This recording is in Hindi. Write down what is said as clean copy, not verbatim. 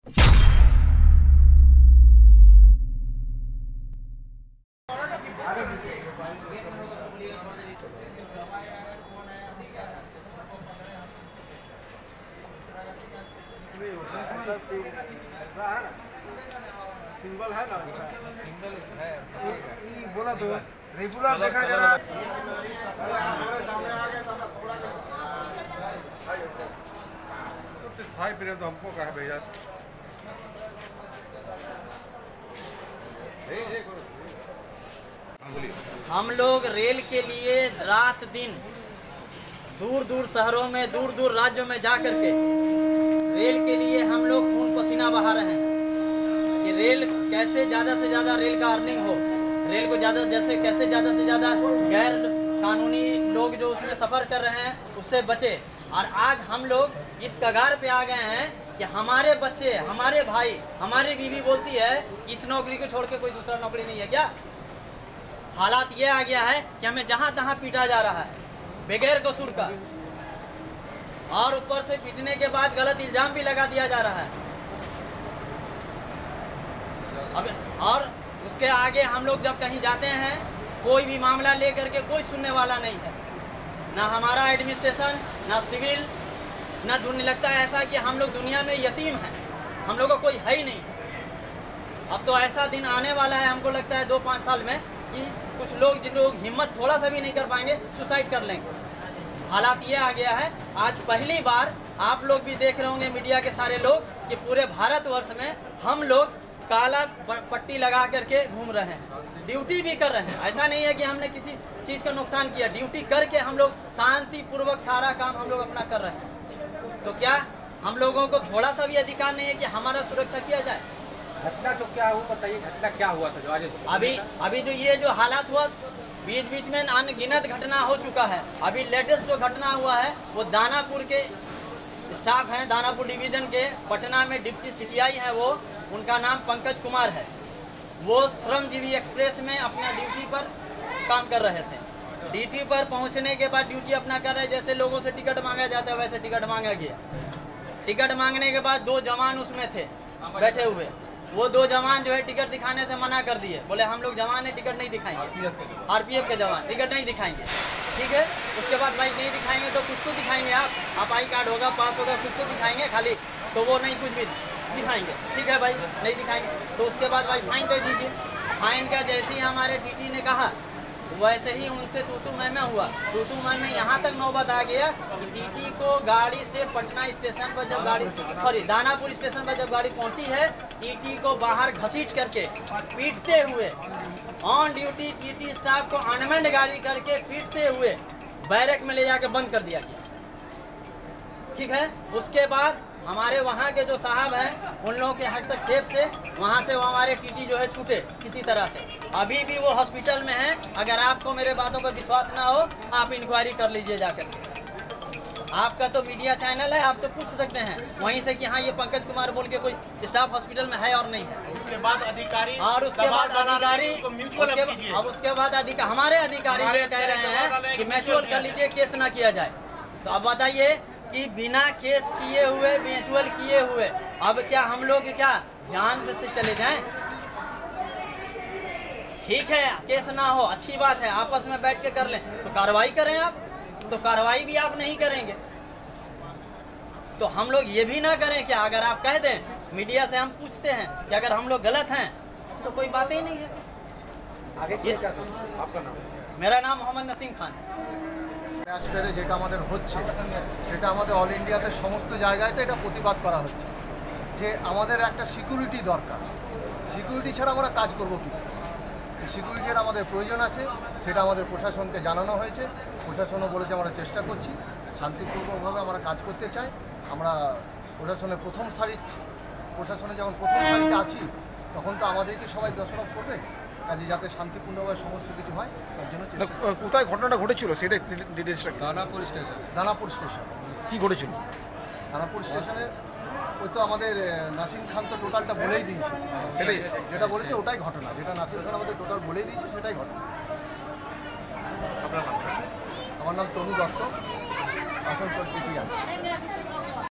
सिंबल है ना, सिंबल है ये बोला तो रेगुलर देखा जा रहा है। भाई फिर तो हमको कहा भैया हम लोग रेल के लिए रात दिन दूर दूर शहरों में, दूर दूर राज्यों में जा करके रेल के लिए हम लोग खून पसीना बहा रहे हैं कि रेल कैसे ज़्यादा से ज़्यादा रेल का अर्निंग हो, रेल को कैसे ज़्यादा से ज़्यादा गैर कानूनी लोग जो उसमें सफ़र कर रहे हैं उससे बचे। और आज हम लोग इस कगार पे आ गए हैं कि हमारे बच्चे, हमारे भाई, हमारी बीवी बोलती है कि इस नौकरी को छोड़ के कोई दूसरा नौकरी नहीं है क्या। हालात ये आ गया है कि हमें जहाँ तहाँ पीटा जा रहा है बगैर कसूर का, और ऊपर से पीटने के बाद गलत इल्जाम भी लगा दिया जा रहा है। अब और उसके आगे हम लोग जब कहीं जाते हैं कोई भी मामला लेकर के कोई सुनने वाला नहीं है, ना हमारा एडमिनिस्ट्रेशन, ना सिविल, ना ढूंढने लगता है ऐसा कि हम लोग दुनिया में यतीम हैं, हम लोग को कोई है ही नहीं। अब तो ऐसा दिन आने वाला है, हमको लगता है 2-5 साल में, कि कुछ लोग जिन लोग हिम्मत थोड़ा सा भी नहीं कर पाएंगे सुसाइड कर लेंगे। हालात ये आ गया है। आज पहली बार आप लोग भी देख रहे होंगे, मीडिया के सारे लोग, कि पूरे भारतवर्ष में हम लोग काला पट्टी लगा करके घूम रहे हैं, ड्यूटी भी कर रहे हैं। ऐसा नहीं है कि हमने किसी चीज़ का नुकसान किया, ड्यूटी करके हम लोग शांति पूर्वक सारा काम हम लोग अपना कर रहे हैं। तो क्या हम लोगों को थोड़ा सा भी अधिकार नहीं है कि हमारा सुरक्षा किया जाए? घटना तो क्या हुआ बताइए, घटना क्या हुआ था जो आज अभी जो ये जो हालात हुआ, बीच बीच में अनगिनत घटना हो चुका है। अभी लेटेस्ट जो घटना हुआ है वो दानापुर के स्टाफ हैं, दानापुर डिवीज़न के, पटना में डिप्टी सीटीआई हैं, वो उनका नाम पंकज कुमार है। वो श्रमजीवी एक्सप्रेस में अपना ड्यूटी पर काम कर रहे थे। ड्यूटी पर पहुंचने के बाद ड्यूटी अपना कर रहे, जैसे लोगों से टिकट मांगा जाता है वैसे टिकट मांगा गया। टिकट मांगने के बाद 2 जवान उसमें थे बैठे हुए। वो 2 जवान जो है टिकट दिखाने से मना कर दिए, बोले हम लोग जवान है, टिकट नहीं दिखाएंगे। आरपीएफ के जवान टिकट नहीं दिखाएंगे। ठीक है, उसके बाद भाई नहीं दिखाएंगे तो कुछ तो दिखाएंगे, आप आई कार्ड होगा, पास होगा, कुछ तो दिखाएंगे खाली, तो वो नहीं कुछ भी दिखाएंगे। ठीक है भाई, नहीं दिखाएंगे तो उसके बाद भाई फाइन कर दीजिए। फाइन का जैसे ही हमारे टीटी ने कहा वैसे ही उनसे तू मैं हुआ। तू मैं यहाँ तक नौबत आ गया कि टीटी को गाड़ी से पटना स्टेशन पर जब दानापुर स्टेशन पर जब गाड़ी पहुँची है, टीटी को बाहर घसीट करके पीटते हुए, ऑन ड्यूटी टीटी स्टाफ को अनमेंड गाड़ी करके पीटते हुए बैरक में ले जाके बंद कर दिया गया। ठीक है, उसके बाद हमारे वहाँ के जो साहब हैं उन लोगों के हस्तक्षेप से वहाँ से वो हमारे टीटी जो है छूटे किसी तरह से। अभी भी वो हॉस्पिटल में हैं। अगर आपको मेरे बातों पर विश्वास ना हो, आप इंक्वायरी कर लीजिए जाकर। आपका तो मीडिया चैनल है, आप तो पूछ सकते हैं वहीं से कि हाँ ये पंकज कुमार बोल के कोई स्टाफ हॉस्पिटल में है और नहीं है। उसके बाद अधिकारी हमारे अधिकारी ये कह रहे हैं कि म्यूचुअल कर लीजिए, केस ना किया जाए। तो अब बताइए कि बिना केस किए हुए, म्यूचुअल किए हुए, अब क्या हम लोग क्या जान से चले जाएं? ठीक है, केस ना हो अच्छी बात है, आपस में बैठ के कर लें, तो कार्रवाई करें आप। तो कार्रवाई भी आप नहीं करेंगे तो हम लोग ये भी ना करें क्या? अगर आप कह दें, मीडिया से हम पूछते हैं कि अगर हम लोग गलत हैं तो कोई बात ही नहीं है। आगे आपका नाम? मेरा नाम मोहम्मद नसीम खान है। আসলে যেটা আমাদের হচ্ছে সেটা আমাদের অল ইন্ডিয়াতে সমস্ত জায়গাতে এটা প্রতিবাদ করা হচ্ছে যে আমাদের একটা সিকিউরিটি দরকার। সিকিউরিটি ছাড়া আমরা কাজ করব কি? সিকিউরিটির আমাদের প্রয়োজন আছে, সেটা আমাদের প্রশাসনকে জানানো হয়েছে। প্রশাসনও বলেছে আমরা চেষ্টা করছি, শান্তিপূর্ণভাবে আমরা কাজ করতে চাই। আমরা প্রশাসনের প্রথম সারিতে আছি, তখন তো আমাদেরকে সবাই দোষারোপ করবে, কাজে যাতে শান্তিপূর্ণভাবে সমস্ত কিছু হয় তার জন্য চেষ্টা। কোথায় ঘটনাটা ঘটেছিল সেটা ডিটেইলসটা? দানাপুর স্টেশন। কি ঘটেছিল দানাপুর স্টেশনে? ওই তো আমাদের নাসিম খান তো টোটালটা বলেই দিয়েছে, সেটাই যেটা বলেছে ওটাই ঘটনা, যেটা নাসিম খান আমাদের টোটাল বলেই দিয়েছে সেটাই ঘটনা। আপনার নাম? আমার নাম তনু দত্ত, আসানসোল পিটিআর।